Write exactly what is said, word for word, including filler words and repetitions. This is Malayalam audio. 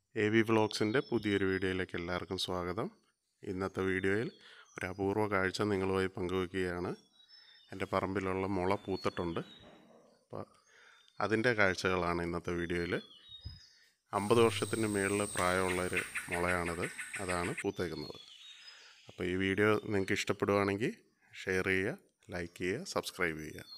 എ വി വ്ളോഗ്സിൻ്റെ പുതിയൊരു വീഡിയോയിലേക്ക് എല്ലാവർക്കും സ്വാഗതം. ഇന്നത്തെ വീഡിയോയിൽ ഒരു അപൂർവ കാഴ്ച നിങ്ങളുമായി പങ്കുവയ്ക്കുകയാണ്. എൻ്റെ പറമ്പിലുള്ള മുള പൂത്തിട്ടുണ്ട്. അപ്പോൾ അതിൻ്റെ കാഴ്ചകളാണ് ഇന്നത്തെ വീഡിയോയിൽ. അമ്പത് വർഷത്തിന് മുകളിൽ പ്രായമുള്ളൊരു മുളയാണിത്. അതാണ് പൂത്തേക്കുന്നത്. അപ്പോൾ ഈ വീഡിയോ നിങ്ങൾക്ക് ഇഷ്ടപ്പെടുകയാണെങ്കിൽ ഷെയർ ചെയ്യുക, ലൈക്ക് ചെയ്യുക, സബ്സ്ക്രൈബ് ചെയ്യുക.